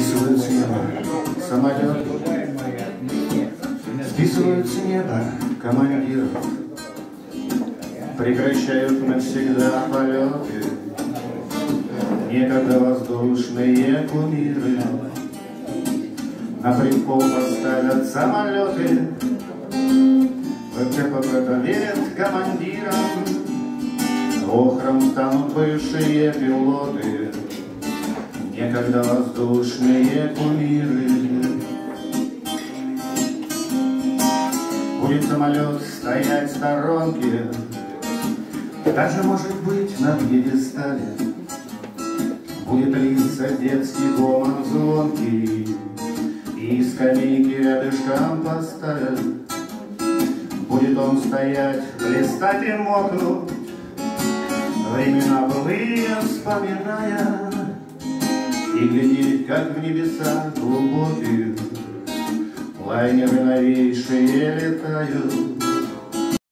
Списывают с неба самолеты, списывают с неба командиров, прекращают навсегда полеты некогда воздушные кумиры. На прикол поставят самолеты, в КПП верят командирам, охром станут бывшие пилоты, некогда воздушные кумиры. Будет самолет стоять в сторонке, даже, может быть, на пьедестале. Будет литься детский гомон звонкий, и скамейки рядышком поставят. Будет он стоять, блистать и мокнуть, времена былые вспоминая, и глядеть, как в небеса глубокие лайнеры новейшие летают.